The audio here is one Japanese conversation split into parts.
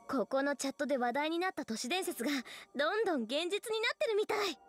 ここのチャットで話題になった都市伝説がどんどん現実になってるみたい。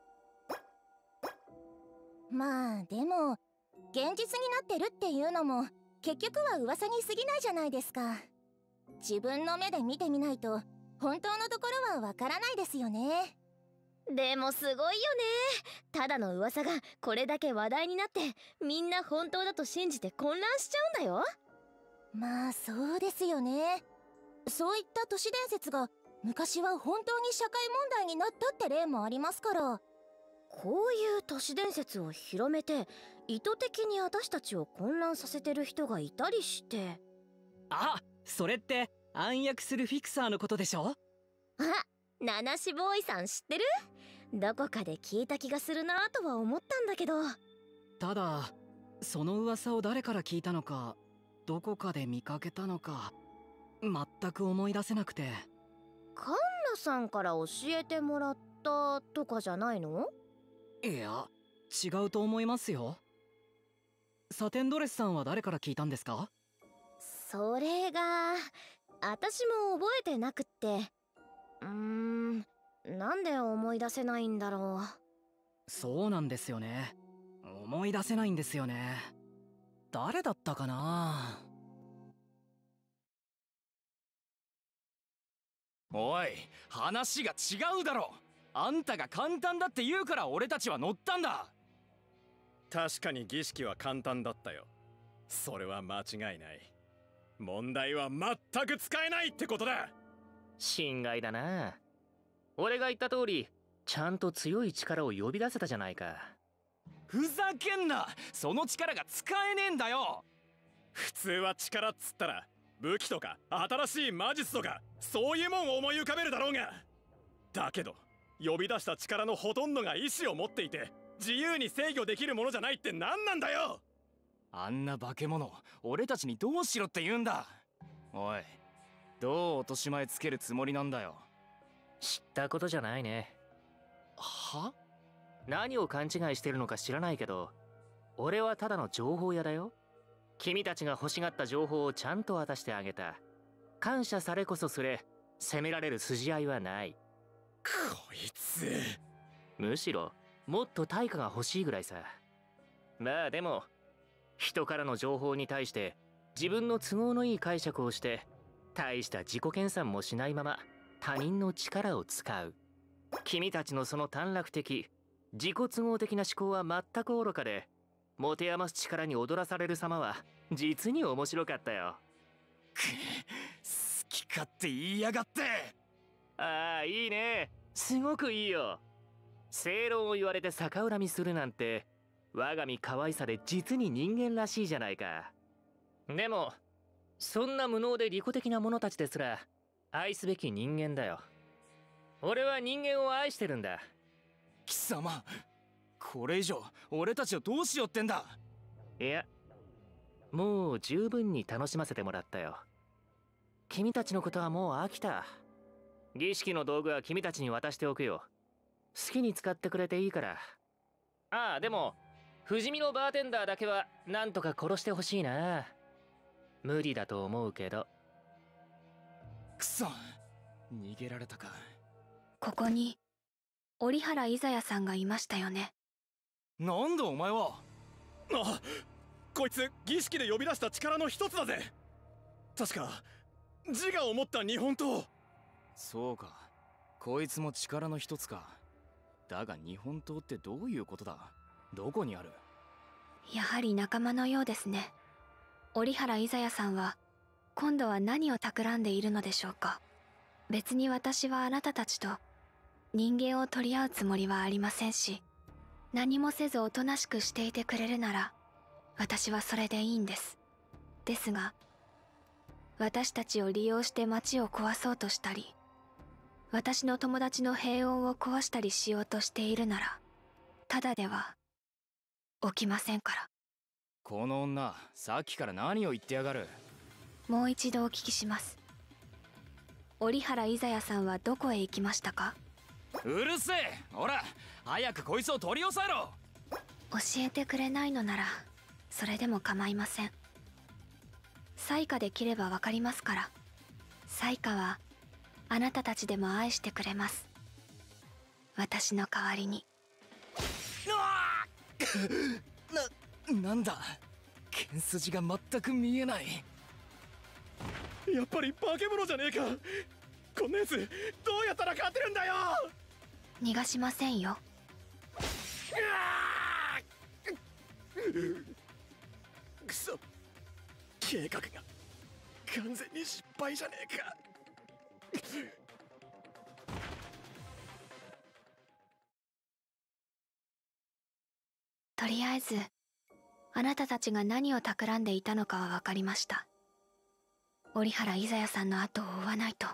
まあでも現実になってるっていうのも結局は噂に過ぎないじゃないですか。自分の目で見てみないと本当のところはわからないですよね。 でもすごいよね。ただの噂がこれだけ話題になってみんな本当だと信じて混乱しちゃうんだよ。 まあそうですよね。そういった都市伝説が昔は本当に社会問題になったって例もありますから。 こういう都市伝説を広めて意図的に私たちを混乱させてる人がいたりして。 あ、それって暗躍するフィクサーのことでしょ。 あ、ナナシボーイさん知ってる？どこかで聞いた気がするなとは思ったんだけど。ただその噂を誰から聞いたのか、どこかで見かけたのか全く思い出せなくて。 カンナさんから教えてもらったとかじゃないの？ いや違うと思いますよ。サテンドレスさんは誰から聞いたんですか？ それが私も覚えてなくって。なんで思い出せないんだろう。 そうなんですよね。思い出せないんですよね。誰だったかな。 おい、話が違うだろ。あんたが簡単だって言うから俺たちは乗ったんだ。 確かに儀式は簡単だったよ。それは間違いない。問題は全く使えないってことだ。 心外だな。俺が言った通りちゃんと強い力を呼び出せたじゃないか。 ふざけんな。その力が使えねえんだよ。 普通は力っつったら武器とか新しい魔術とかそういうもんを思い浮かべるだろうが。だけど呼び出した力のほとんどが意志を持っていて自由に制御できるものじゃないって何なんだよ。 あんな化け物俺たちにどうしろって言うんだ。おい、どう落とし前つけるつもりなんだよ。 知ったことじゃないね。 は？ 何を勘違いしてるのか知らないけど、俺はただの情報屋だよ。君たちが欲しがった情報をちゃんと渡してあげた。感謝されこそすれ、責められる筋合いはない。 こいつ。 むしろもっと対価が欲しいぐらいさ。まあでも人からの情報に対して自分の都合のいい解釈をして大した自己研鑽もしないまま他人の力を使う。君たちのその短絡的自己都合的な思考は全く愚かで、持て余す力に踊らされる様は実に面白かったよ。 好き勝手言いやがって。 ああ、いいね。すごくいいよ。正論を言われて逆恨みするなんて我が身可愛さで実に人間らしいじゃないか。でもそんな無能で利己的な者たちですら愛すべき人間だよ。俺は人間を愛してるんだ。 貴様、これ以上俺たちをどうしようってんだ。 いや、もう十分に楽しませてもらったよ。君たちのことはもう飽きた。儀式の道具は君たちに渡しておくよ。好きに使ってくれていいから。ああ、でも不死身のバーテンダーだけはなんとか殺してほしいな。無理だと思うけど。 くそ、逃げられたか。 ここに折原伊ザヤさんがいましたよね。 なんだお前は。 あ、こいつ儀式で呼び出した力の一つだぜ。確か自我を持った日本刀。 そうか、こいつも力の一つか。だが日本刀ってどういうことだ。どこにある。 やはり仲間のようですね。折原伊ザヤさんは今度は何を企んでいるのでしょうか。別に私はあなたたちと人間を取り合うつもりはありませんし、何もせずおとなしくしていてくれるなら私はそれでいいんです。ですが私たちを利用して町を壊そうとしたり、私の友達の平穏を壊したりしようとしているならただでは起きませんから。 この女、さっきから何を言ってやがる。 もう一度お聞きします。折原伊ザヤさんはどこへ行きましたか。 うるせえ。ほら早くこいつを取り押さえろ。 教えてくれないのならそれでも構いません。災禍で切ればわかりますから。 彩花はあなたたちでも愛してくれます。私の代わりに。 なんだ、剣筋が全く見えない。 やっぱり化け物じゃねえか。こんなやつどうやったら勝てるんだよ。 逃がしませんよ。 くそ、計画が完全に失敗じゃねえか。 とりあえずあなたたちが何を企んでいたのかは分かりました。折原イザヤさんの後を追わないと。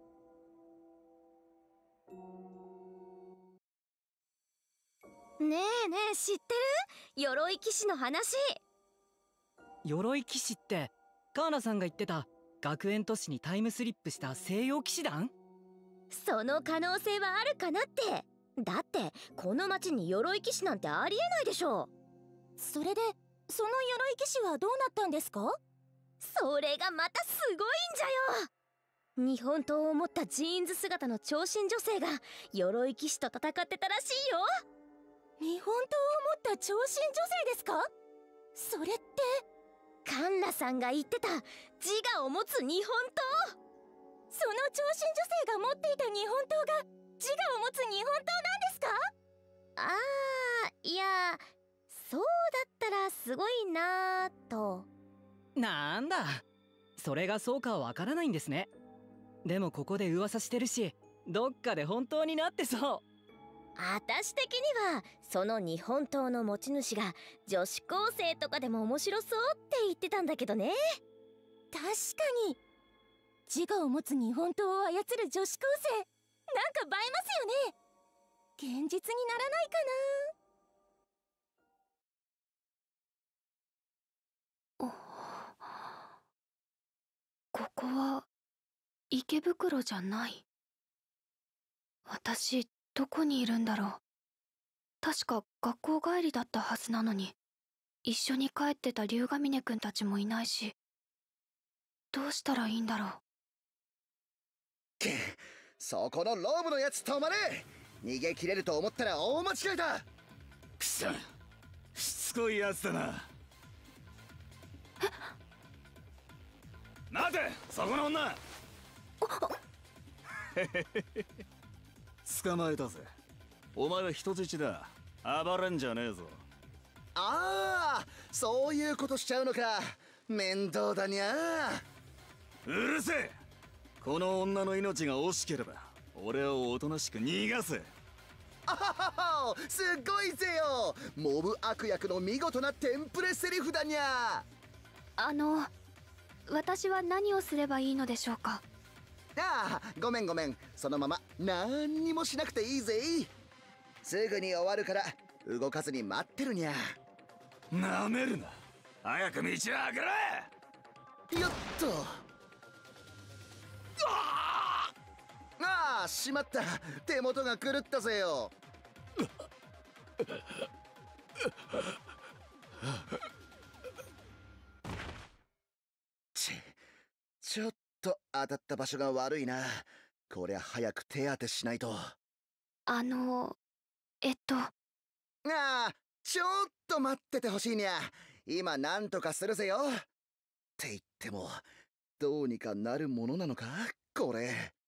ねえねえ、知ってる？鎧騎士の話。 鎧騎士ってカーナさんが言ってた学園都市にタイムスリップした西洋騎士団？ その可能性はあるかなって。だってこの町に鎧騎士なんてありえないでしょ。 それでその鎧騎士はどうなったんですか？ それがまたすごいんじゃよ。日本刀を持ったジーンズ姿の長身女性が鎧騎士と戦ってたらしいよ。 日本刀を持った長身女性ですか？それってカンナさんが言ってた自我を持つ日本刀。 その長身女性が持っていた日本刀が自我を持つ日本刀なんですか？ あー、いや、そうだったらすごいなーと。 なんだ、それがそうかはわからないんですね。でもここで噂してるし、どっかで本当になってそう。 私的にはその日本刀の持ち主が女子高生とかでも面白そうって言ってたんだけどね。 確かに自我を持つ日本刀を操る女子高生、なんか映えますよね。現実にならないかな。ここは池袋じゃない。私どこにいるんだろう。確か学校帰りだったはずなのに、一緒に帰ってた龍ヶ峰くんたちもいないし、どうしたらいいんだろう。 そこのローブのやつ止まれ。逃げ切れると思ったら大間違いだ。 くそ、しつこいやつだな。待て、そこの女。捕まえたぜ。お前は人質だ。暴れんじゃねえぞ。 ああ、そういうことしちゃうのか。面倒だにゃ。 うるせえ。この女の命が惜しければ俺をおとなしく逃がせ。 あははは、すごいぜよ。モブ悪役の見事なテンプレセリフだにゃ。 私は何をすればいいのでしょうか？ ああ、ごめんごめん。そのまま何にもしなくていいぜ。すぐに終わるから動かずに待ってるにゃ。 なめるな。早く道を開けろ。 よっと。ああ、しまった。手元が狂ったぜよ。ちょっと当たった場所が悪いな。こりゃ早く手当てしないと。ああ、ちょっと待っててほしいにゃ。今なんとかするぜよ。って言ってもどうにかなるものなのかこれ。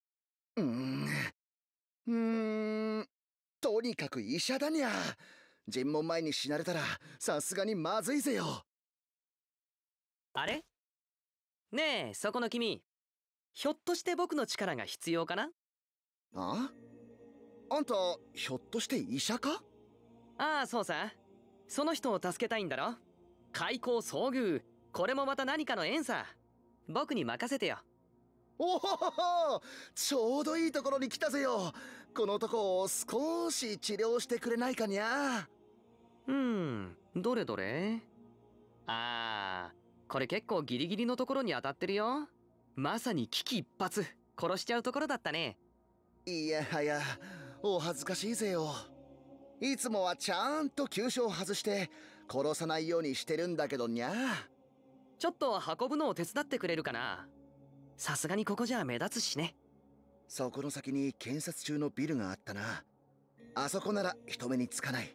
とにかく医者だにゃ。尋問前に死なれたらさすがにまずいぜよ。 あれ？ねえ、そこの君、ひょっとして僕の力が必要かな？ あんたひょっとして医者か？ ああ、そうさ。その人を助けたいんだろ。開口遭遇、これもまた何かの縁さ。僕に任せてよ。 おほほほ、ちょうどいいところに来たぜよ。このとこを少し治療してくれないかにゃ。 どれどれ。ああ、これ結構ギリギリのところに当たってるよ。まさに危機一髪、殺しちゃうところだったね。 いやはや、お恥ずかしいぜよ。いつもはちゃんと急所を外して殺さないようにしてるんだけどにゃ。 ちょっと運ぶのを手伝ってくれるかな？ さすがにここじゃ目立つしね。 そこの先に建設中のビルがあったな。あそこなら人目につかない。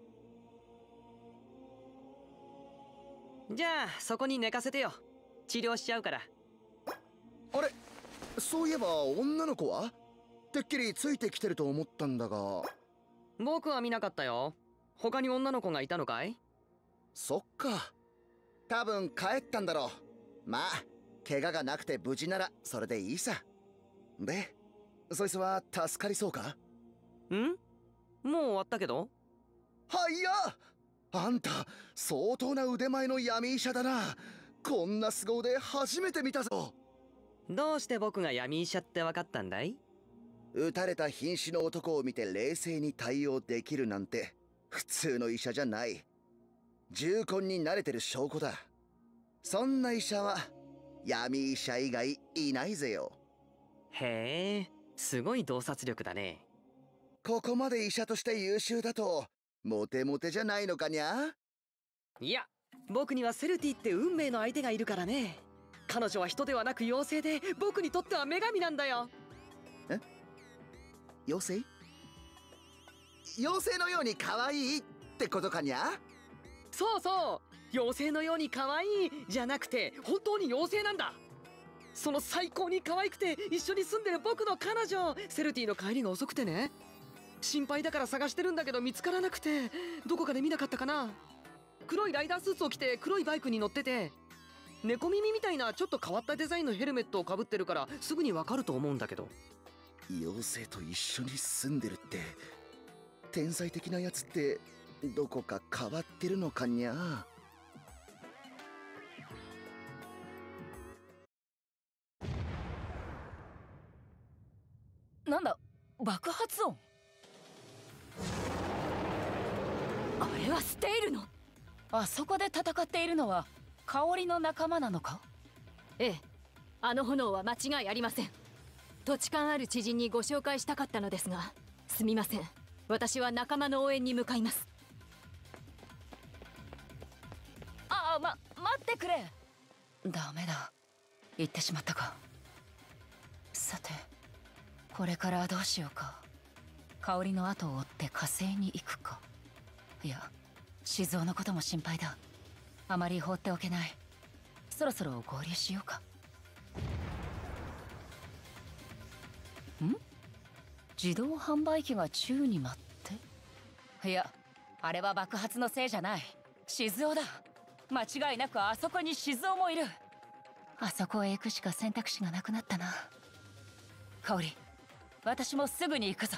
じゃあそこに寝かせてよ。治療しちゃうから。 あれ、そういえば女の子はてっきりついてきてると思ったんだが。 僕は見なかったよ。他に女の子がいたのかい？ そっか、多分帰ったんだろう。まあ怪我がなくて無事ならそれでいいさ。で、そいつは助かりそうか？ ん？もう終わったけど。 はいや、あんた相当な腕前の闇医者だな。こんな凄腕初めて見たぞ。 どうして僕が闇医者って分かったんだい？ 撃たれた瀕死の男を見て冷静に対応できるなんて普通の医者じゃない。重婚に慣れてる証拠だ。そんな医者は闇医者以外いないぜよ。 へえ、すごい洞察力だね。 ここまで医者として優秀だとモテモテじゃないのかにゃ。 いや、僕にはセルティって運命の相手がいるからね。彼女は人ではなく妖精で、僕にとっては女神なんだよ。 え？妖精？妖精のように可愛いってことかにゃ。 そうそう、妖精のように可愛いじゃなくて本当に妖精なんだ。その最高に可愛くて一緒に住んでる僕の彼女。セルティの帰りが遅くてね、心配だから探してるんだけど見つからなくて、どこかで見なかったかな。黒いライダースーツを着て黒いバイクに乗ってて、猫耳みたいなちょっと変わったデザインのヘルメットをかぶってるからすぐにわかると思うんだけど。 妖精と一緒に住んでるって天才的なやつってどこか変わってるのかにゃ。 なんだ、爆発音。あれはステイルの。あそこで戦っているのは香りの仲間なのか？ ええ、あの炎は間違いありません。土地勘ある知人にご紹介したかったのですが、すみません。私は仲間の応援に向かいます。 待ってくれ。ダメだ、行ってしまったか。さて、これからどうしようか。香りの後を追って火星に行くか。いや、静雄のことも心配だ。あまり放っておけない。そろそろ合流しようか。ん？自動販売機が宙に舞って。いや、あれは爆発のせいじゃない。静雄だ。間違いなくあそこに静雄もいる。あそこへ行くしか選択肢がなくなったな。香織、私もすぐに行くぞ。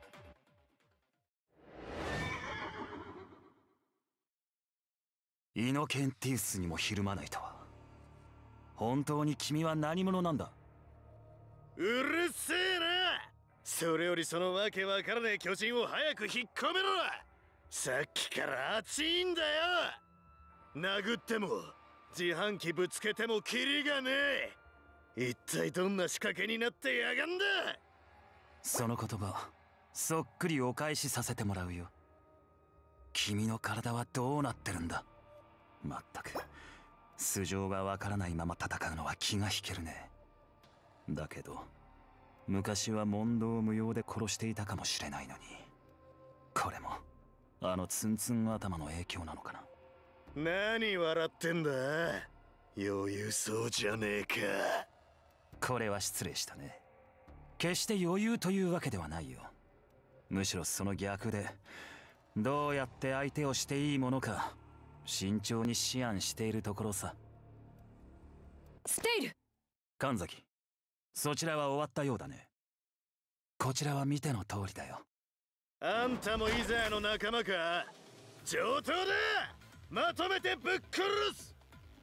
イノケンティウスにもひるまないとは。本当に君は何者なんだ？ うるせえな。それよりそのわけわからねえ巨人を早く引っ込めろ。さっきから熱いんだよ。殴っても自販機ぶつけてもキリがねえ。一体どんな仕掛けになってやがんだ。 その言葉そっくりお返しさせてもらうよ。君の体はどうなってるんだ。まったく素性がわからないまま戦うのは気が引けるね。だけど昔は問答無用で殺していたかもしれないのに、これもあのツンツン頭の影響なのかな。 何笑ってんだ。余裕そうじゃねえか。 これは失礼したね。決して余裕というわけではないよ。むしろその逆で、どうやって相手をしていいものか慎重に思案しているところさ。 ステイル、 神崎、そちらは終わったようだね。こちらは見ての通りだよ。 あんたもイザヤの仲間か。上等だ。まとめてぶっ殺す。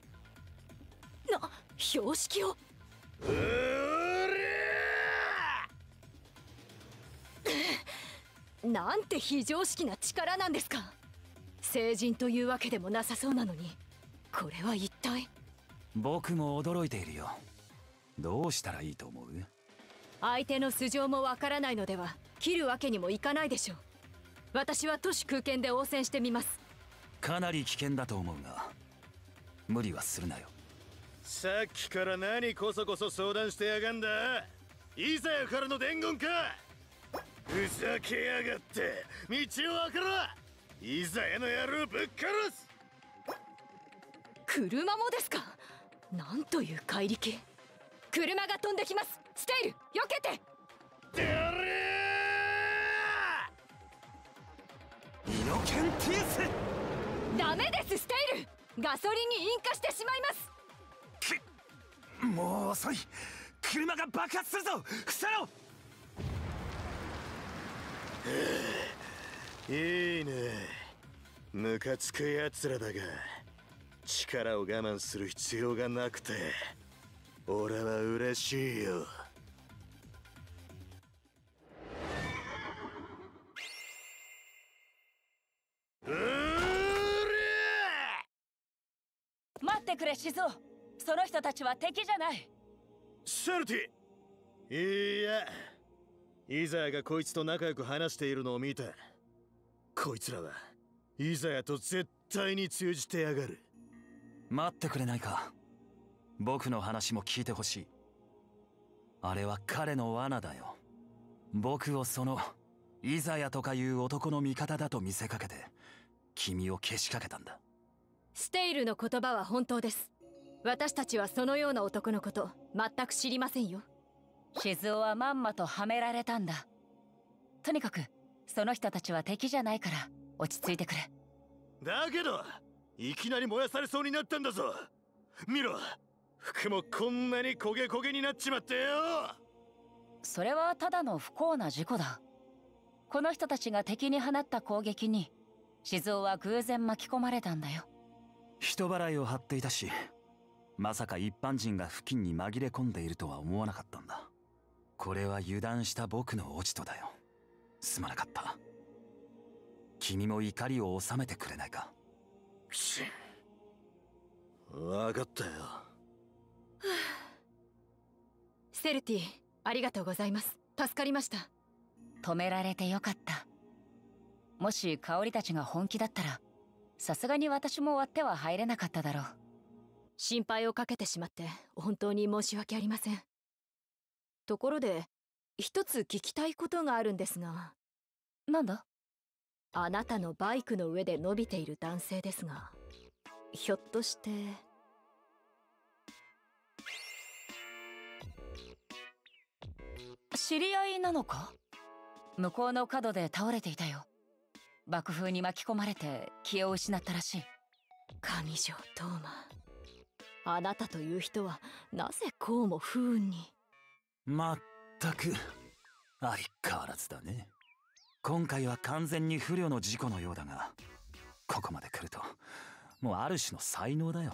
標識を。なんて非常識な力なんですか。聖人というわけでもなさそうなのに、これは一体。 僕も驚いているよ。どうしたらいいと思う？ 相手の素性もわからないのでは切るわけにもいかないでしょう。私は都市空間で応戦してみます。 かなり危険だと思うが無理はするなよ。 さっきから何こそこそ相談してやがんだ。イザヤからの伝言か。ふざけやがって道を開けろ。イザヤの野郎ぶっ殺す。 車もですか。なんという怪力。車が飛んできます。ステイル、避けて。 てやれー。イノケンティウス。 ダメです。ステイル、ガソリンに引火してしまいます。 もう遅い。車が爆発するぞ。伏せろ。 いいね、ムカつくやつらだが力を我慢する必要がなくて俺は嬉しいよ。 待ってくれシズオ。その人たちは敵じゃない。 セルティ、いや、イザヤがこいつと仲良く話しているのを見た。こいつらはイザヤと絶対に通じてやがる。 待ってくれないか。僕の話も聞いてほしい。あれは彼の罠だよ。僕をそのイザヤとかいう男の味方だと見せかけて君をけしかけたんだ。 ステイルの言葉は本当です。私たちはそのような男のこと全く知りませんよ。 シズオはまんまとはめられたんだ。とにかくその人たちは敵じゃないから落ち着いてくれ。 だけどいきなり燃やされそうになったんだぞ。見ろ、服もこんなに焦げ焦げになっちまってよ。 それはただの不幸な事故だ。この人たちが敵に放った攻撃にシズオは偶然巻き込まれたんだよ。 人払いを張っていたし、まさか一般人が付近に紛れ込んでいるとは思わなかったんだ。これは油断した僕の落ち度だよ。すまなかった。君も怒りを収めてくれないか。 分かったよ。 セルティ、ありがとうございます。助かりました。 止められてよかった。もし香織たちが本気だったらさすがに私も割っては入れなかっただろう。 心配をかけてしまって本当に申し訳ありません。ところで一つ聞きたいことがあるんですが。 なんだ？ あなたのバイクの上で伸びている男性ですが、ひょっとして知り合いなのか？向こうの角で倒れていたよ。爆風に巻き込まれて気を失ったらしい。 上条トーマ、あなたという人はなぜこうも不運に。 まったく相変わらずだね。今回は完全に不慮の事故のようだが、ここまで来るともうある種の才能だよ。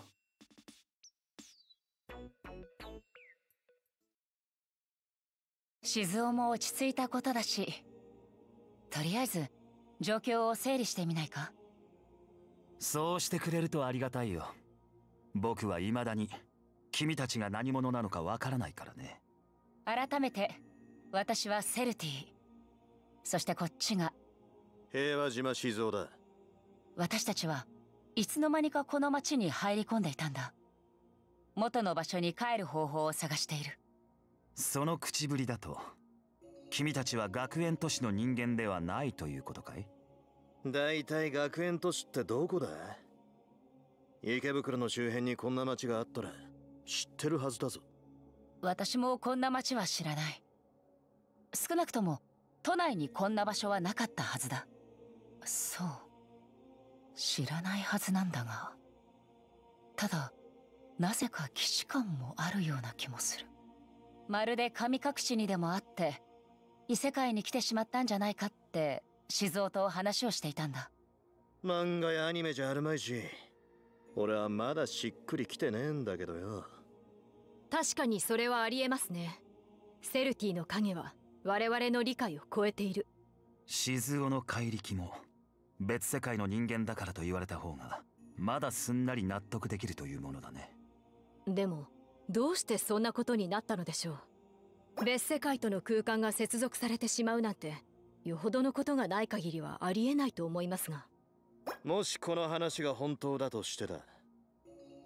静雄も落ち着いたことだし、とりあえず状況を整理してみないか？ そうしてくれるとありがたいよ。僕は未だに君たちが何者なのかわからないからね。 改めて私はセルティ、そしてこっちが平和島静雄だ。 私たちはいつの間にかこの町に入り込んでいたんだ。元の場所に帰る方法を探している。 その口ぶりだと君たちは学園都市の人間ではないということかい？ だいたい学園都市ってどこだ？池袋の周辺にこんな町があったら知ってるはずだぞ。 私もこんな町は知らない。少なくとも都内にこんな場所はなかったはずだ。そう、知らないはずなんだが、ただなぜか既視感もあるような気もする。まるで神隠しにでもあって異世界に来てしまったんじゃないかって静雄と話をしていたんだ。 漫画やアニメじゃあるまいし、俺はまだしっくりきてねえんだけどよ。 確かにそれはありえますね。セルティの影は我々の理解を超えている。 静雄の怪力も別世界の人間だからと言われた方がまだすんなり納得できるというものだね。 でもどうしてそんなことになったのでしょう。別世界との空間が接続されてしまうなんてよほどのことがない限りはありえないと思いますが。 もしこの話が本当だとしてだ、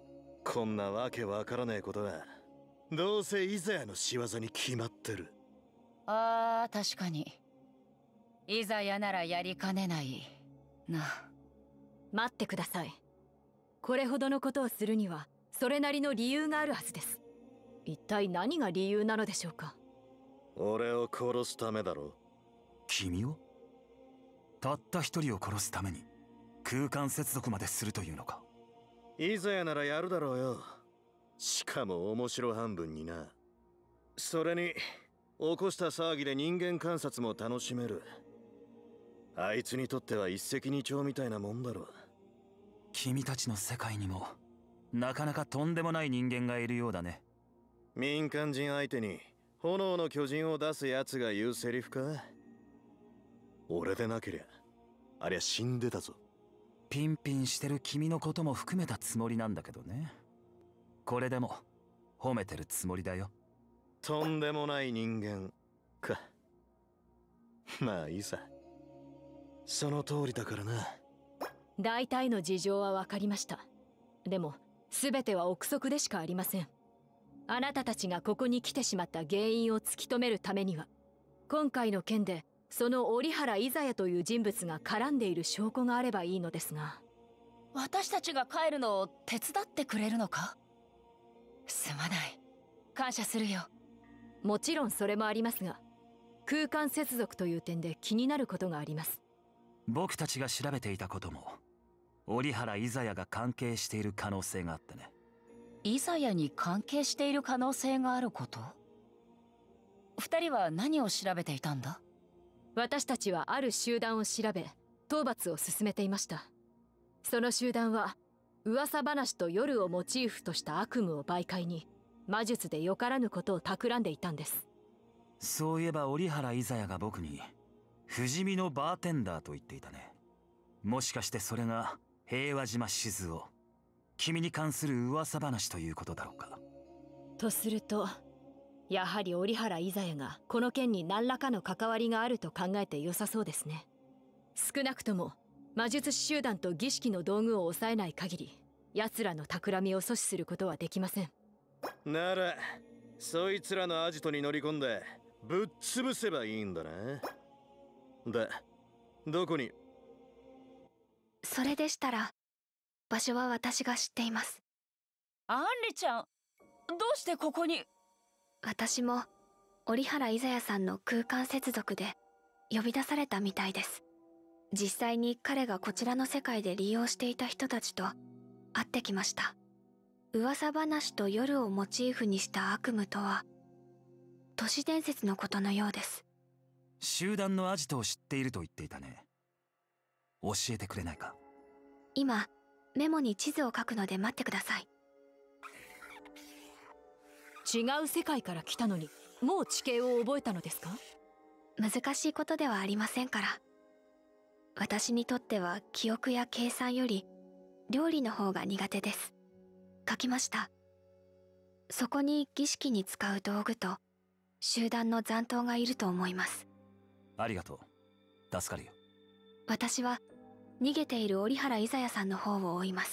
こんなわけわからねえことはどうせイザヤの仕業に決まってる。 あー、確かにイザヤならやりかねないな。 待ってください。これほどのことをするにはそれなりの理由があるはずです。一体何が理由なのでしょうか。 俺を殺すためだろ。 君を？たった一人を殺すために空間接続までするというのか。 イザヤならやるだろうよ。しかも面白半分にな。それに起こした騒ぎで人間観察も楽しめる。あいつにとっては一石二鳥みたいなもんだろ。 君たちの世界にもなかなかとんでもない人間がいるようだね。 民間人相手に炎の巨人を出す奴が言うセリフか。俺でなけりゃありゃ死んでたぞ。 ピンピンしてる君のことも含めたつもりなんだけどね。これでも褒めてるつもりだよ。 とんでもない人間か。まあいいさ、その通りだからな。 大体の事情は分かりました。でも全ては憶測でしかありません。あなたたちがここに来てしまった原因を突き止めるためには、今回の件でその折原イザヤという人物が絡んでいる証拠があればいいのですが。 私たちが帰るのを手伝ってくれるのか。すまない、感謝するよ。 もちろんそれもありますが、空間接続という点で気になることがあります。 僕たちが調べていたことも折原イザヤが関係している可能性があってね。 イザヤに関係している可能性があること？二人は何を調べていたんだ？ 私たちはある集団を調べ討伐を進めていました。その集団は噂話と夜をモチーフとした悪夢を媒介に魔術でよからぬことを企んでいたんです。 そういえば折原イザヤが僕に不死身のバーテンダーと言っていたね。もしかしてそれが平和島静雄、君に関する噂話ということだろうか。 とするとやはり折原イザヤがこの件に何らかの関わりがあると考えて良さそうですね。少なくとも魔術師集団と儀式の道具を抑えない限り奴らの企みを阻止することはできません。 ならそいつらのアジトに乗り込んでぶっ潰せばいいんだな。で、どこに？ それでしたら場所は私が知っています。 アンリちゃん、どうしてここに？ 私も折原イザヤさんの空間接続で呼び出されたみたいです。実際に彼がこちらの世界で利用していた人たちと会ってきました。噂話と夜をモチーフにした悪夢とは都市伝説のことのようです。 集団のアジトを知っていると言っていたね。教えてくれないか？ 今メモに地図を書くので待ってください。 違う世界から来たのにもう地形を覚えたのですか？ 難しいことではありませんから。私にとっては記憶や計算より料理の方が苦手です。書きました。そこに儀式に使う道具と集団の残党がいると思います。 ありがとう、助かるよ。 私は逃げている折原イザヤさんの方を追います。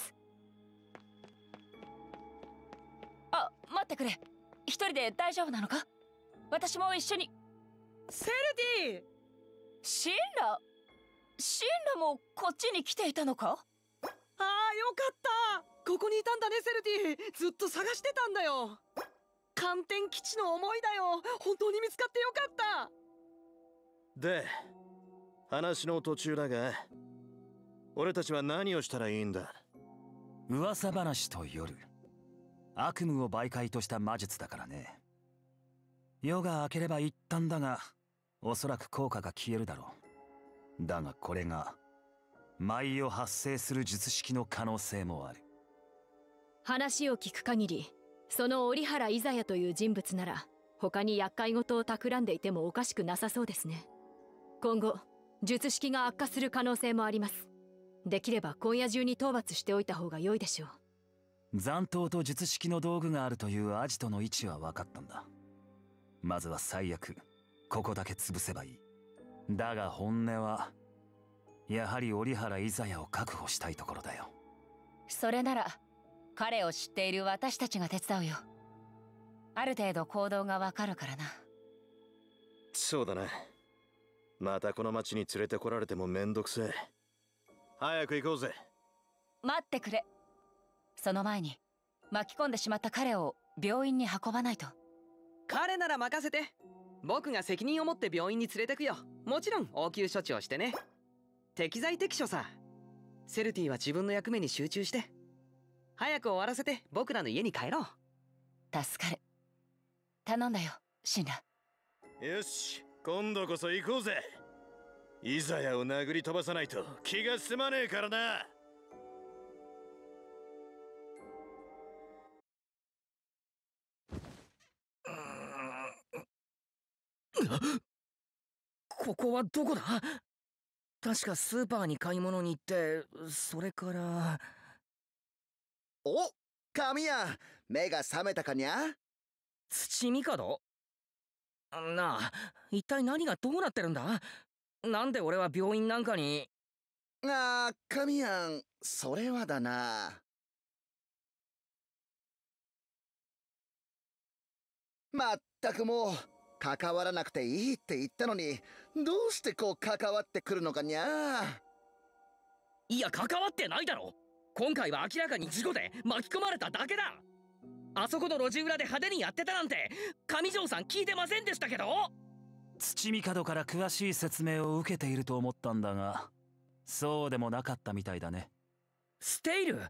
あ、待ってくれ。一人で大丈夫なのか？私も一緒に。 セルティ！ シンラもこっちに来ていたのか？ ああ、よかった。ここにいたんだね、セルティ。ずっと探してたんだよ。寒天基地の思いだよ。本当に見つかってよかった。 で、話の途中だが、俺たちは何をしたらいいんだ？ 噂話と夜、悪夢を媒介とした魔術だからね。夜が明ければ一旦だが、おそらく効果が消えるだろう。だがこれが舞を発生する術式の可能性もある。 話を聞く限り、その折原イザヤという人物なら他に厄介事を企んでいてもおかしくなさそうですね。今後術式が悪化する可能性もあります。できれば今夜中に討伐しておいた方が良いでしょう。 残党と術式の道具があるというアジトの位置は分かったんだ。まずは最悪ここだけ潰せばいい。だが本音はやはり折原イザヤを確保したいところだよ。 それなら彼を知っている私たちが手伝うよ。ある程度行動がわかるからな。 そうだな。またこの町に連れてこられてもめんどくせえ。早く行こうぜ。 待ってくれ。その前に巻き込んでしまった彼を病院に運ばないと。 彼なら任せて。僕が責任を持って病院に連れてくよ。もちろん応急処置をしてね。適材適所さ。セルティは自分の役目に集中して。早く終わらせて僕らの家に帰ろう。 助かる。頼んだよ、シンラ。 よし、今度こそ行こうぜ。イザヤを殴り飛ばさないと気が済まねえからな。 ここはどこだ？確かスーパーに買い物に行って、それから。 お、神谷、目が覚めたかにゃ？ 土帝？なあ、一体何がどうなってるんだ？なんで俺は病院なんかに。 神谷、それはだな。まったくもう関わらなくていいって言ったのに、どうしてこう関わってくるのかにゃ。 いや、関わってないだろ。今回は明らかに事故で巻き込まれただけだ。あそこの路地裏で派手にやってたなんて上条さん聞いてませんでしたけど。 土帝から詳しい説明を受けていると思ったんだが、そうでもなかったみたいだね。 ステイル？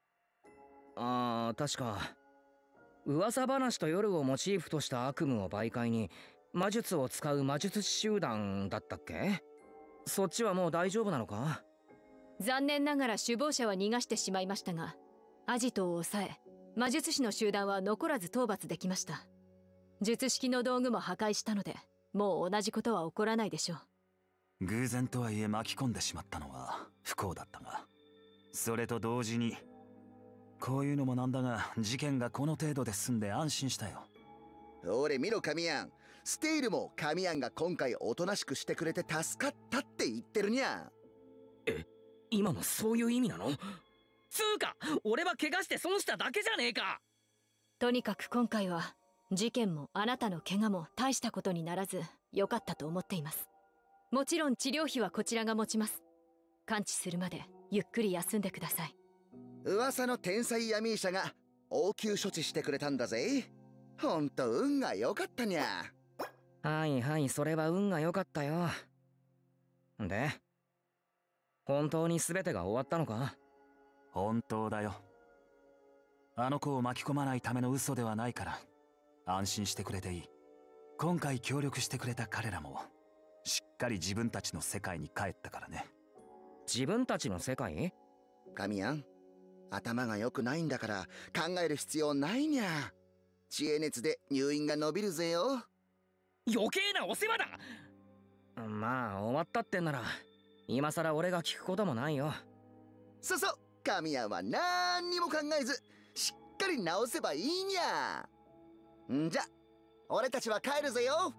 確か噂話と夜をモチーフとした悪夢を媒介に魔術を使う魔術師集団だったっけ？そっちはもう大丈夫なのか？ 残念ながら首謀者は逃がしてしまいましたが、アジトを抑え魔術師の集団は残らず討伐できました。術式の道具も破壊したので、もう同じことは起こらないでしょう。 偶然とはいえ巻き込んでしまったのは不幸だったが、それと同時にこういうのもなんだが、事件がこの程度で済んで安心したよ。 俺見ろ神谷、ステイルも神谷が今回おとなしくしてくれて助かったって言ってるにゃ。 今のそういう意味なの？つうか俺は怪我して損しただけじゃねえか。 とにかく今回は事件もあなたの怪我も大したことにならず良かったと思っています。もちろん治療費はこちらが持ちます。完治するまでゆっくり休んでください。 噂の天才闇医者が応急処置してくれたんだぜ。ほんと運が良かったにゃ。 はいはい、それは運が良かったよ。で、本当に全てが終わったのか？ 本当だよ。あの子を巻き込まないための嘘ではないから安心してくれていい。今回協力してくれた彼らもしっかり自分たちの世界に帰ったからね。 自分たちの世界？ 神谷、頭が良くないんだから考える必要ないにゃ。知恵熱で入院が伸びるぜよ。 余計なお世話だ。まあ終わったってんなら今さら俺が聞くこともないよ。 そうそう、神谷はなんにも考えずしっかり治せばいいにゃ。んじゃ俺たちは帰るぜよ。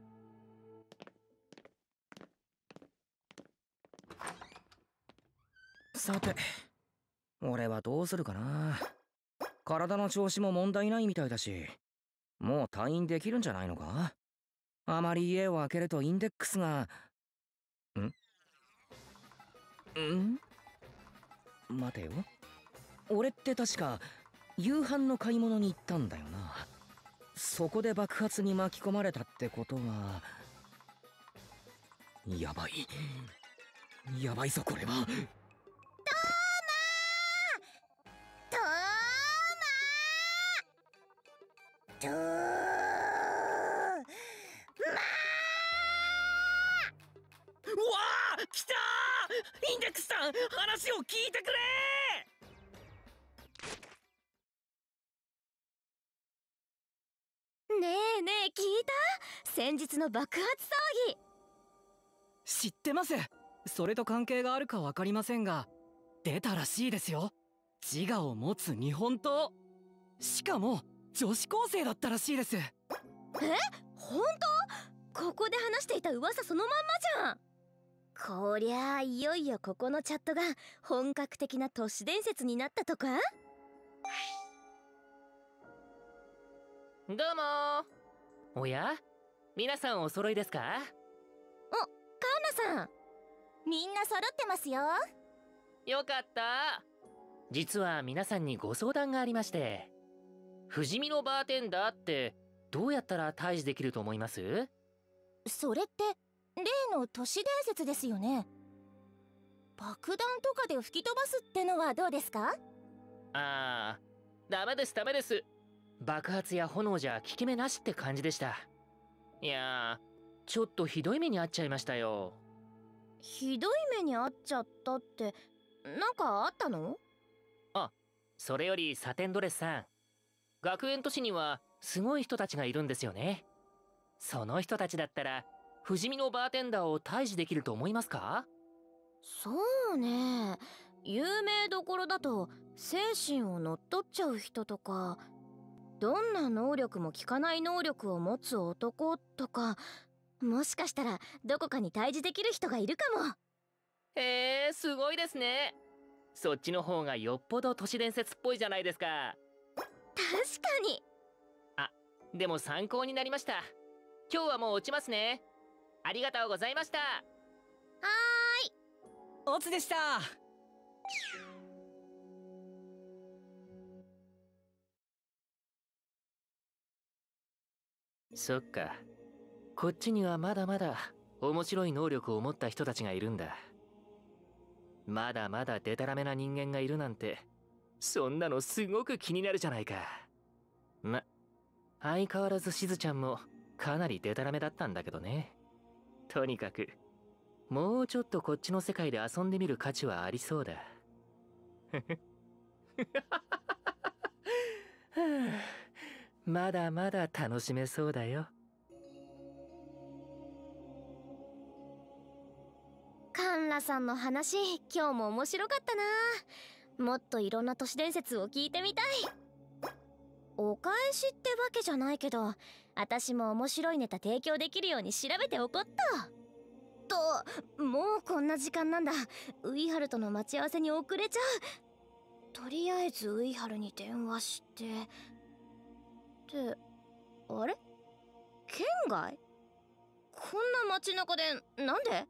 さて俺はどうするかな。体の調子も問題ないみたいだし、もう退院できるんじゃないのか。あまり家を開けるとインデックスが待てよ、俺って確か夕飯の買い物に行ったんだよな。そこで爆発に巻き込まれたってことはやばいやばいぞこれは。 うわー来たー。インデックスさん、話を聞いてくれ。ねえねえ聞いた？先日の爆発騒ぎ。 知ってます。それと関係があるか分かりませんが出たらしいですよ。自我を持つ日本刀。しかも女子高生だったらしいです。 本当？ここで話していた噂そのまんまじゃん。こりゃあいよいよここのチャットが本格的な都市伝説になったとか？ どうも。おや、皆さんお揃いですか？ カーナさん、みんな揃ってますよ。 よかった。実は皆さんにご相談がありまして、不死身のバーテンダーってどうやったら退治できると思います？ それって例の都市伝説ですよね。爆弾とかで吹き飛ばすってのはどうですか？ ダメですダメです。爆発や炎じゃ効き目なしって感じでした。いやー、ちょっとひどい目に遭っちゃいましたよ。 ひどい目に遭っちゃったってなんかあったの？ それよりサテンドレスさん、学園都市にはすごい人たちがいるんですよね。その人たちだったら不死身のバーテンダーを退治できると思いますか？ そうね、有名どころだと精神を乗っ取っちゃう人とか、どんな能力も効かない能力を持つ男とか、もしかしたらどこかに退治できる人がいるかも。 へえ、すごいですね。そっちの方がよっぽど都市伝説っぽいじゃないですか。 確かに。 でも参考になりました。今日はもう落ちますね。ありがとうございました。 はーい。 オツでした。 そっか、こっちにはまだまだ面白い能力を持った人たちがいるんだ。まだまだデタラメな人間がいるなんて、そんなのすごく気になるじゃないか。相変わらずしずちゃんもかなりデタラメだったんだけどね。とにかくもうちょっとこっちの世界で遊んでみる価値はありそうだ。まだまだ楽しめそうだよ。 カンラさんの話、今日も面白かったな。もっといろんな都市伝説を聞いてみたい。お返しってわけじゃないけど、私も面白いネタ提供できるように調べておこっと。もうこんな時間なんだ。ウイハルとの待ち合わせに遅れちゃう。とりあえずウイハルに電話して。ってあれ、県外？こんな街中でなんで？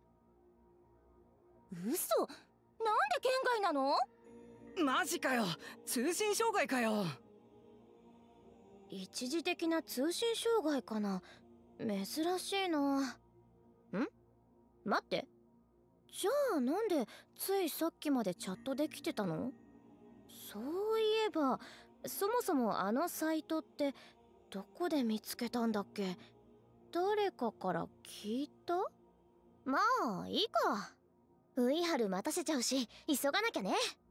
嘘、なんで県外なの？ マジかよ、通信障害かよ。 一時的な通信障害かな。珍しいな。待って、じゃあなんでついさっきまでチャットできてたの？そういえば、そもそもあのサイトってどこで見つけたんだっけ？誰かから聞いた？まあいいか。ウイハル待たせちゃうし急がなきゃね。